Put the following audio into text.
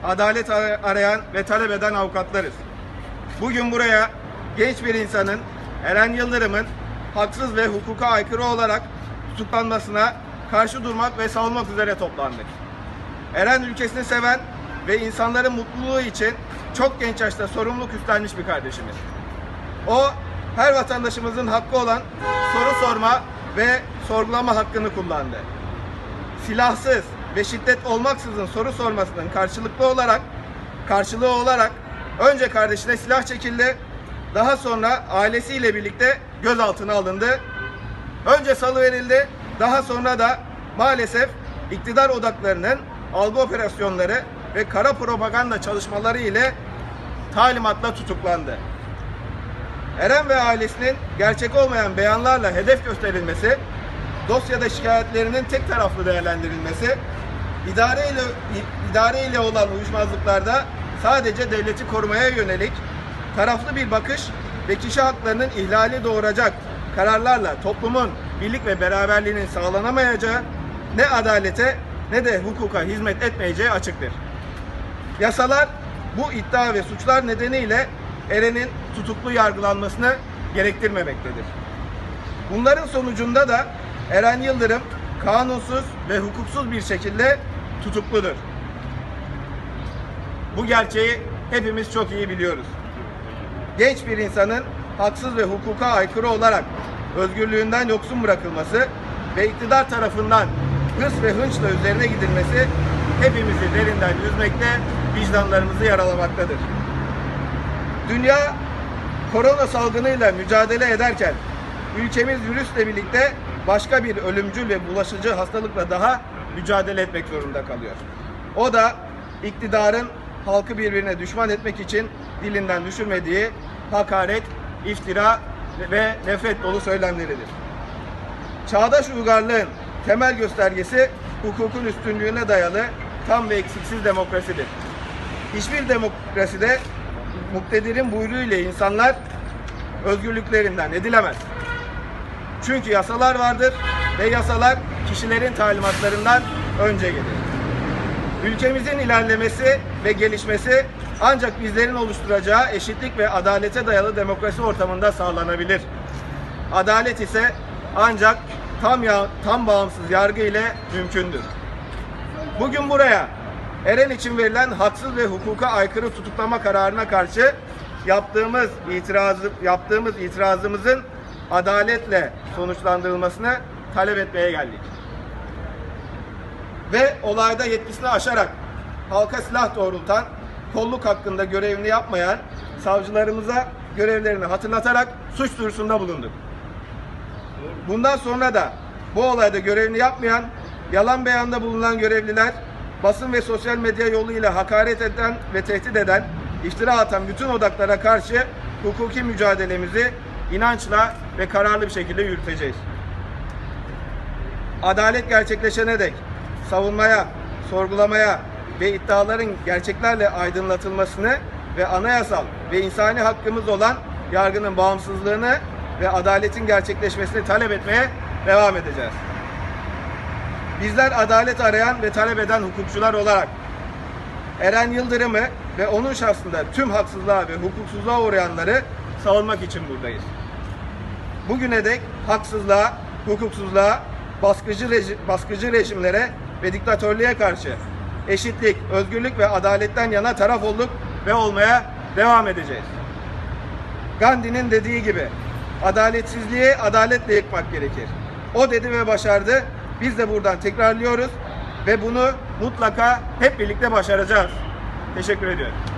adalet arayan ve talep eden avukatlarız. Bugün buraya genç bir insanın, Eren Yıldırım'ın haksız ve hukuka aykırı olarak tutuklanmasına karşı durmak ve savunmak üzere toplandık. Eren ülkesini seven ve insanların mutluluğu için çok genç yaşta sorumluluk üstlenmiş bir kardeşimiz. O, her vatandaşımızın hakkı olan soru sorma ve sorgulama hakkını kullandı. Silahsız ve şiddet olmaksızın soru sormasının karşılığı olarak önce kardeşine silah çekildi, daha sonra ailesiyle birlikte gözaltına alındı. Önce salıverildi, daha sonra da maalesef iktidar odaklarının algı operasyonları ve kara propaganda çalışmaları ile talimatla tutuklandı. Eren ve ailesinin gerçek olmayan beyanlarla hedef gösterilmesi, dosyada şikayetlerinin tek taraflı değerlendirilmesi, idare ile olan uyuşmazlıklarda sadece devleti korumaya yönelik taraflı bir bakış ve kişi haklarının ihlali doğuracak kararlarla toplumun birlik ve beraberliğinin sağlanamayacağı, ne adalete ne de hukuka hizmet etmeyeceği açıktır. Yasalar bu iddia ve suçlar nedeniyle Eren'in tutuklu yargılanmasını gerektirmemektedir. Bunların sonucunda da Eren Yıldırım kanunsuz ve hukuksuz bir şekilde tutukludur. Bu gerçeği hepimiz çok iyi biliyoruz. Genç bir insanın haksız ve hukuka aykırı olarak özgürlüğünden yoksun bırakılması ve iktidar tarafından hırs ve hınçla üzerine gidilmesi hepimizi derinden üzmekte, vicdanlarımızı yaralamaktadır. Dünya korona salgınıyla mücadele ederken ülkemiz virüsle birlikte başka bir ölümcül ve bulaşıcı hastalıkla daha mücadele etmek zorunda kalıyor. O da iktidarın halkı birbirine düşman etmek için dilinden düşürmediği hakaret, iftira ve nefret dolu söylemleridir. Çağdaş uygarlığın temel göstergesi hukukun üstünlüğüne dayalı tam ve eksiksiz demokrasidir. Hiçbir demokraside muktedirin buyruğuyla insanlar özgürlüklerinden edilemez. Çünkü yasalar vardır ve yasalar kişilerin talimatlarından önce gelir. Ülkemizin ilerlemesi ve gelişmesi ancak bizlerin oluşturacağı eşitlik ve adalete dayalı demokrasi ortamında sağlanabilir. Adalet ise ancak tam bağımsız yargı ile mümkündür. Bugün buraya Eren için verilen haksız ve hukuka aykırı tutuklama kararına karşı yaptığımız itirazımızın adaletle sonuçlandırılmasını talep etmeye geldik. Ve olayda yetkisini aşarak halka silah doğrultan, kolluk hakkında görevini yapmayan savcılarımıza görevlerini hatırlatarak suç duyurusunda bulunduk. Bundan sonra da bu olayda görevini yapmayan, yalan beyanda bulunan görevliler, basın ve sosyal medya yoluyla hakaret eden ve tehdit eden, iftira atan bütün odaklara karşı hukuki mücadelemizi inançla ve kararlı bir şekilde yürüteceğiz. Adalet gerçekleşene dek savunmaya, sorgulamaya ve iddiaların gerçeklerle aydınlatılmasını ve anayasal ve insani hakkımız olan yargının bağımsızlığını ve adaletin gerçekleşmesini talep etmeye devam edeceğiz. Bizler adalet arayan ve talep eden hukukçular olarak Eren Yıldırım'ı ve onun şahsında tüm haksızlığa ve hukuksuzluğa uğrayanları savunmak için buradayız. Bugüne dek haksızlığa, hukuksuzluğa, baskıcı rejimlere ve diktatörlüğe karşı eşitlik, özgürlük ve adaletten yana taraf olduk ve olmaya devam edeceğiz. Gandhi'nin dediği gibi adaletsizliği adaletle yıkmak gerekir. O dedi ve başardı. Biz de buradan tekrarlıyoruz ve bunu mutlaka hep birlikte başaracağız. Teşekkür ediyorum.